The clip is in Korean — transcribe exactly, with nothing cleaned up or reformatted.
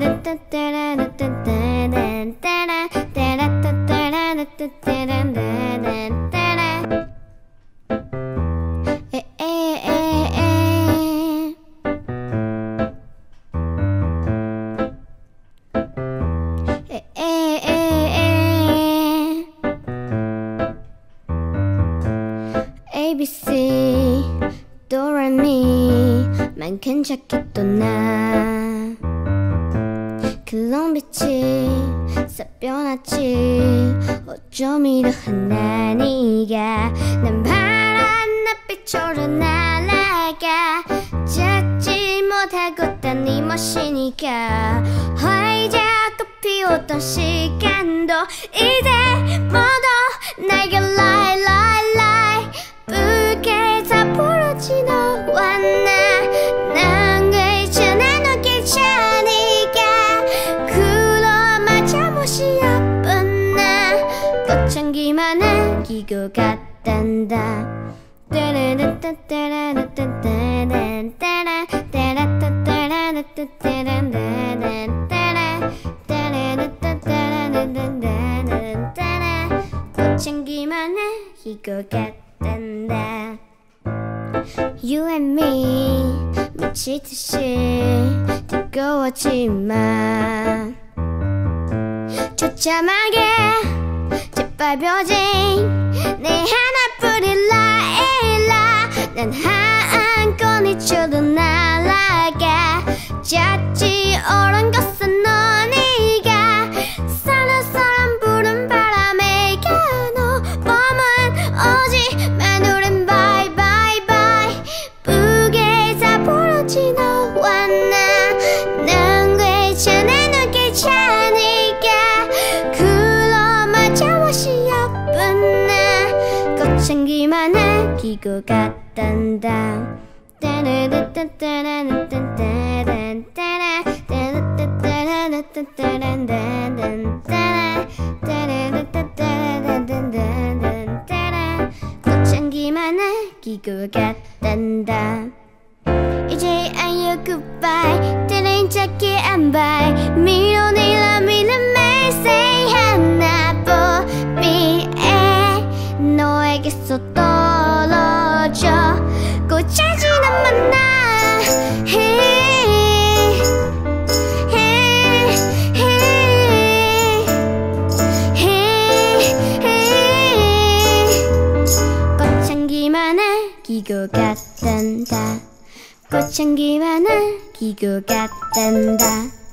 A B C 도레미만 큰 자켓도 나 클롱빛이 싹변하지 어쩜 이러하나 네가 난 파란 낯빛으로 날아가 찾지 못하고 딴 이 멋이니까 활짝 꽃피웠던 시간도 이제 모두 내게 lie lie lie 붉게 다 부러진 너와 나 난 괜찮아 너 괜찮으니까 그놈아 잘못이 없은 나 꽃향기만 남기고 갔단다 꽃향기만 남기고 갔단다 You and me 미치듯이 뜨거웠지만 처참하게 짓밟혀진 내 하나뿐인 라일라 난 한 건이 쳐도 날아가 잤지 오른 것은 너 네가 사는 사람 부른 바람에 가너 봄은 오지만 우린 bye bye bye 쁘게 다 부러진 너와 나 난 괜찮아 너 괜찮으니까 그놈아 잘못이 없은 나 꽃향기만 남기고 갔단다 꽃향기만 남기고 갔단다 이제 아유 goodbye 때린 작게 안 봐 밀어내라 밀어내 say 하나뿐이에 너에게서 떨어져 꽃차지 난 만나 꽃향기만 남기고 갔단다 꽃향기만 남기고 갔단다